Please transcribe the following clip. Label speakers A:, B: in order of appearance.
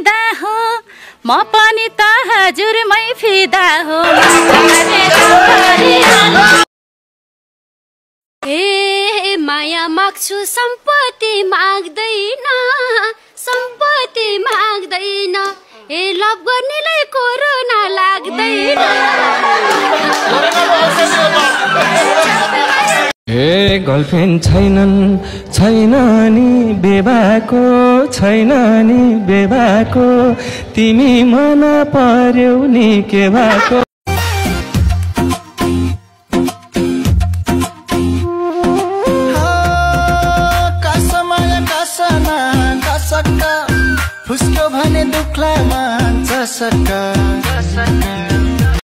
A: फिदा हो म पनि त हजुरमै फिदा हो
B: ए माया माग्छु सम्पत्ति माग्दैन सम्पत्ति माग्दैन ए लभ गर्नेलाई कोरोना लाग्दैन
C: ए गर्लफ्रेन्ड छैन नि बेबाको छैन नि बेबाको तिमी मन पर्यौ नि के भएको
D: फुस्क्यो भने दुख्ला मान्छ सक्का